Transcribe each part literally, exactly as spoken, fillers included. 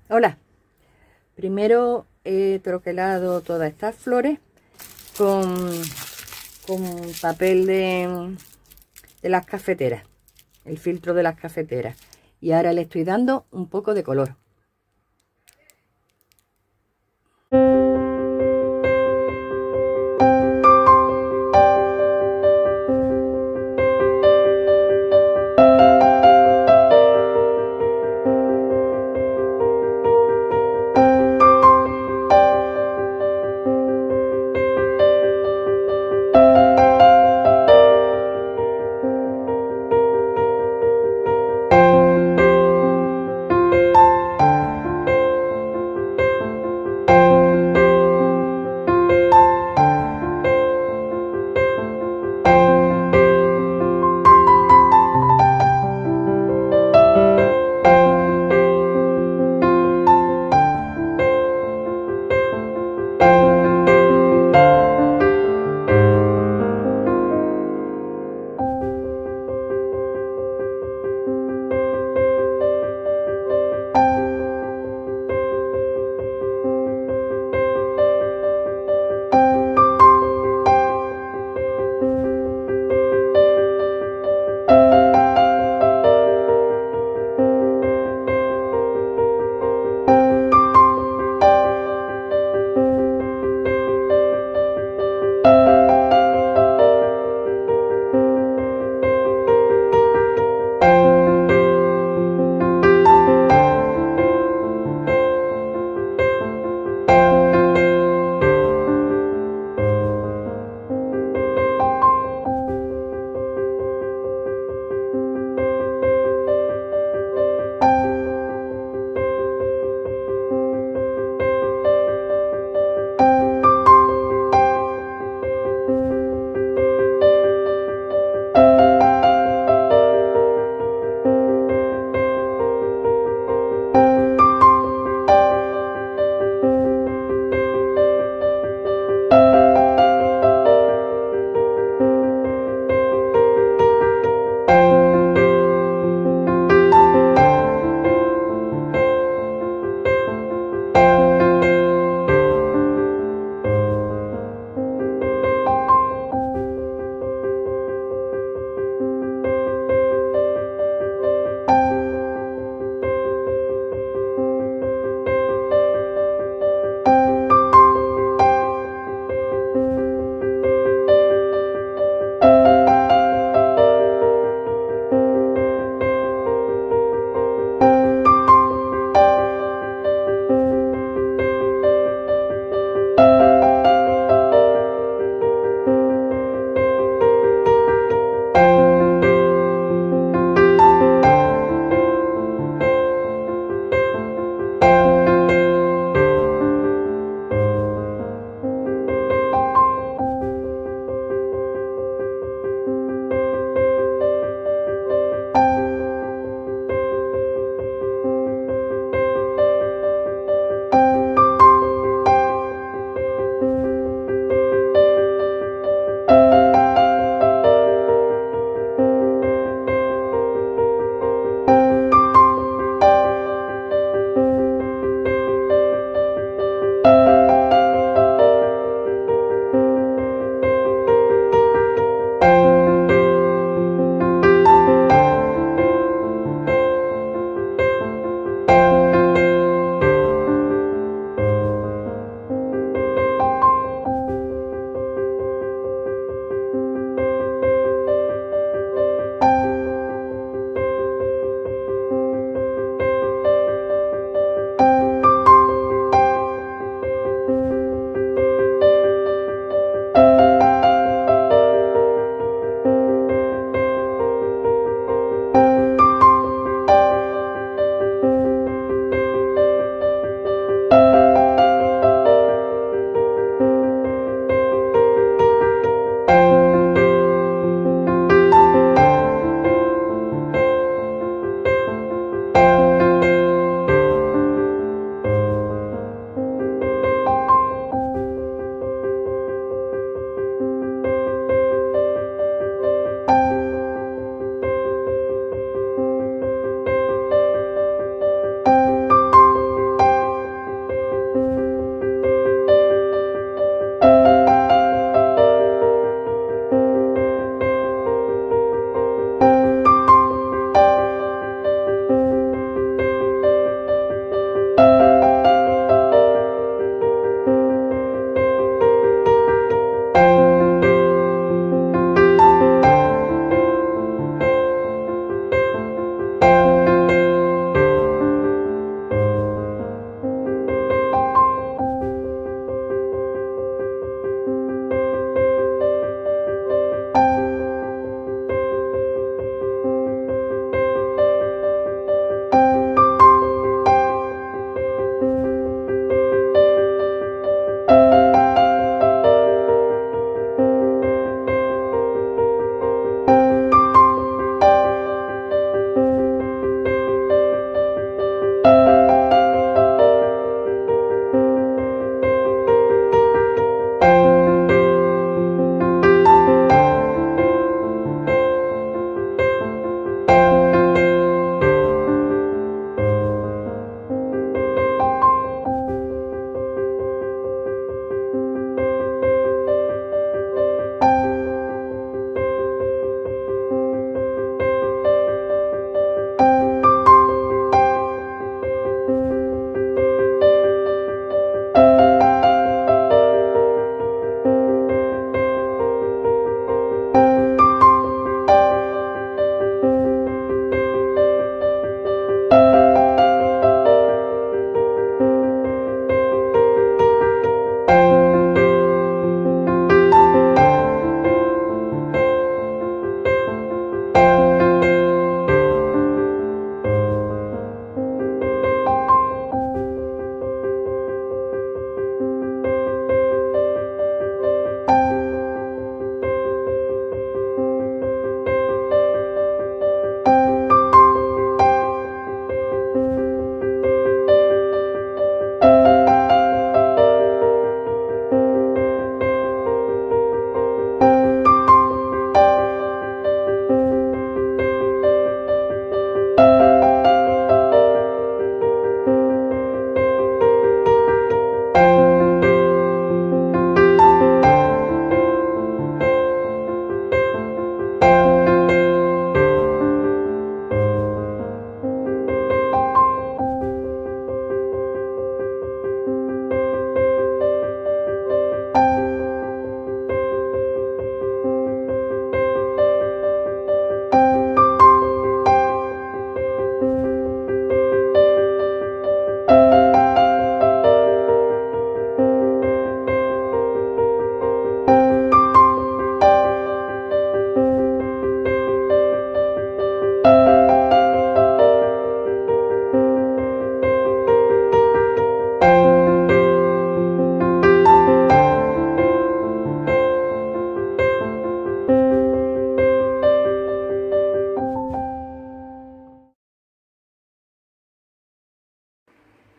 Hola, primero he troquelado todas estas flores con, con papel de, de las cafeteras, el filtro de las cafeteras, y ahora le estoy dando un poco de color.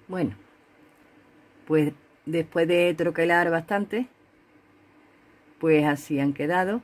Bueno, pues después de troquelar bastante, pues así han quedado.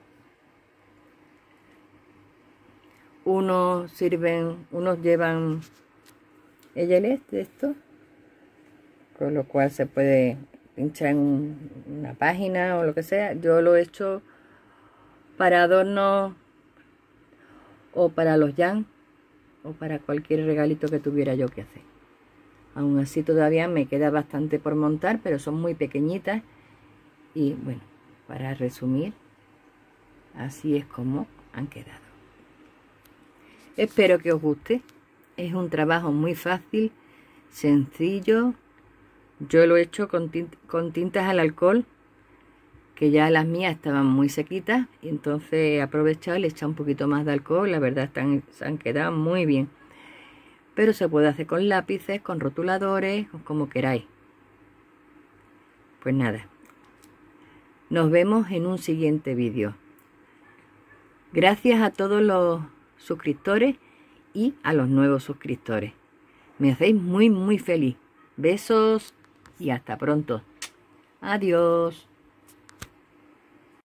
Unos sirven, unos llevan eyelet de esto, con lo cual se puede pinchar en un, una página o lo que sea. Yo lo he hecho para adornos o para los yan o para cualquier regalito que tuviera yo que hacer. Aún así todavía me queda bastante por montar, pero son muy pequeñitas. Y bueno, para resumir, así es como han quedado. Espero que os guste. Es un trabajo muy fácil, sencillo. Yo lo he hecho con, tint con tintas al alcohol, que ya las mías estaban muy sequitas, y entonces he aprovechado y le he echado un poquito más de alcohol. La verdad están, se han quedado muy bien. Pero se puede hacer con lápices, con rotuladores, o como queráis. Pues nada, nos vemos en un siguiente vídeo. Gracias a todos los suscriptores y a los nuevos suscriptores. Me hacéis muy muy feliz. Besos y hasta pronto. Adiós.